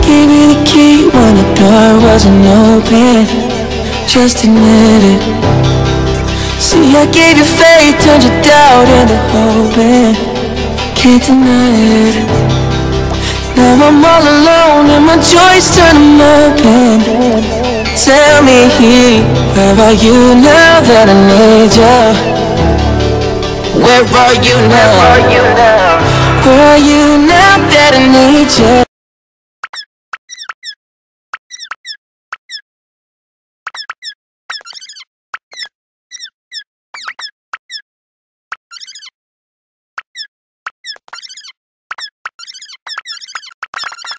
Gave you the key when the door wasn't open. Just admit it. See, I gave you faith, turned your doubt into hoping. Can't deny it. Now I'm all alone and my joys turn them open. Tell me, where are you now that I need you? Where are you now? Where are you now that I need you?